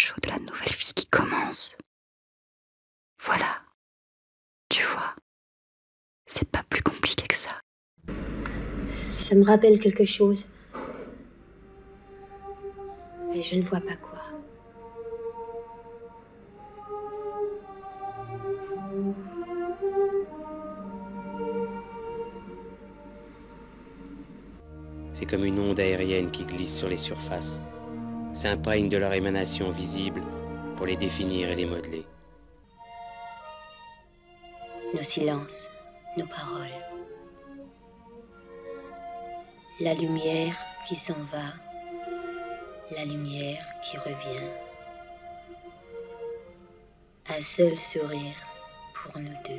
chaud de la nouvelle vie qui commence. Voilà, tu vois, c'est pas plus compliqué que ça. Ça me rappelle quelque chose. Mais je ne vois pas quoi. C'est comme une onde aérienne qui glisse sur les surfaces, s'imprègne de leur émanation visible pour les définir et les modeler. Nos silences, nos paroles. La lumière qui s'en va, la lumière qui revient. Un seul sourire pour nous deux.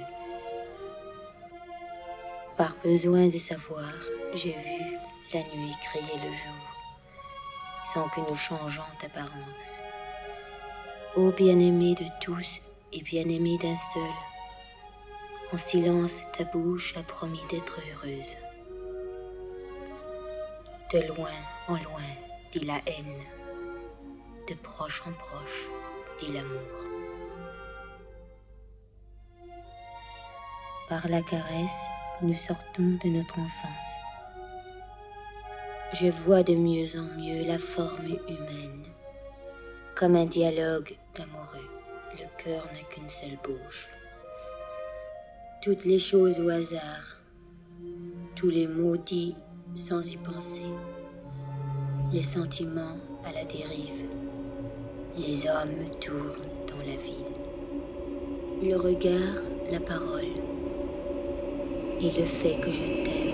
Par besoin de savoir, j'ai vu la nuit créer le jour, sans que nous changeons d'apparence. Ô bien-aimé de tous et bien-aimé d'un seul, en silence ta bouche a promis d'être heureuse. De loin en loin, dit la haine, de proche en proche, dit l'amour. Par la caresse, nous sortons de notre enfance. Je vois de mieux en mieux la forme humaine. Comme un dialogue d'amoureux, le cœur n'a qu'une seule bouche. Toutes les choses au hasard, tous les mots dits sans y penser, les sentiments à la dérive, les hommes tournent dans la ville. Le regard, la parole, et le fait que je t'aime.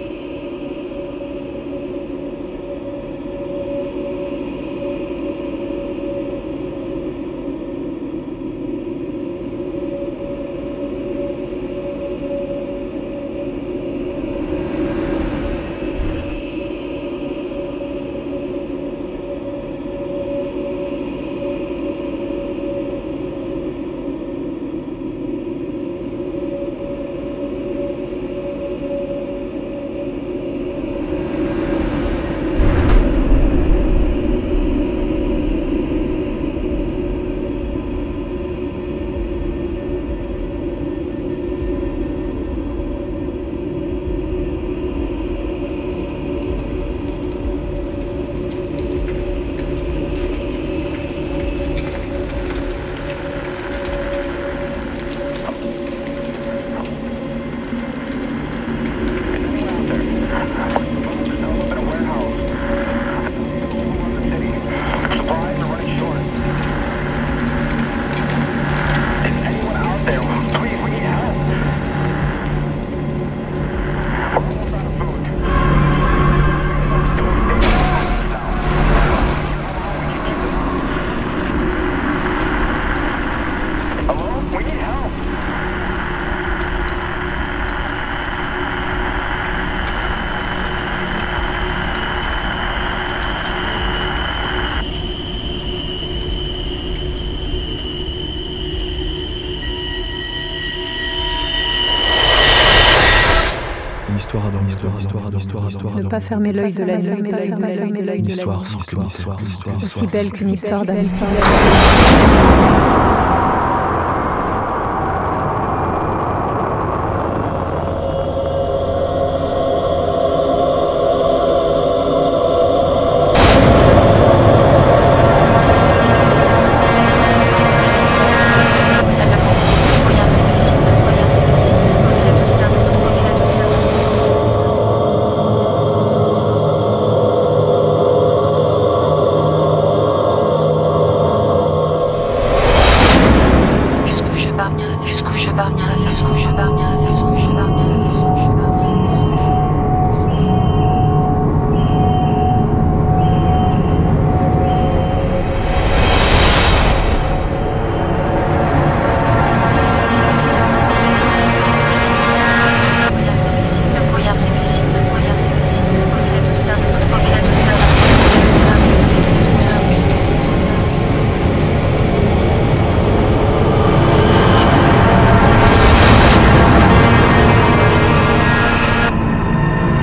Ne pas fermer l'œil de la vie, une histoire sans histoire, aussi belle qu'une histoire d'amour.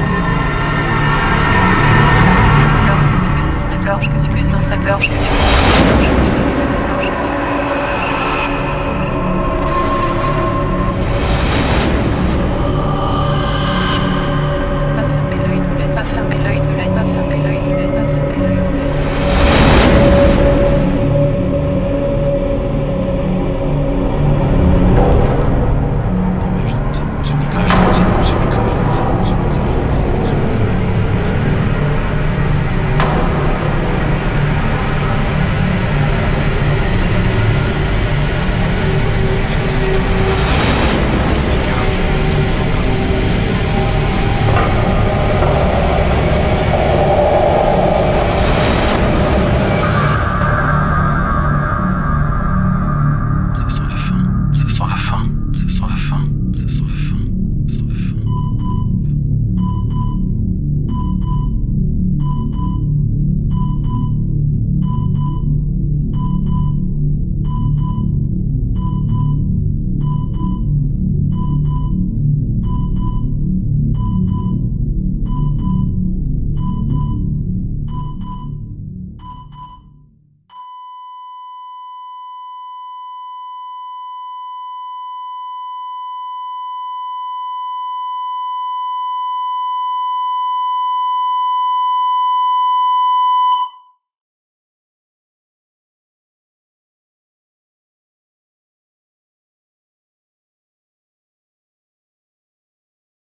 gorge que suis dans sa gorge que suis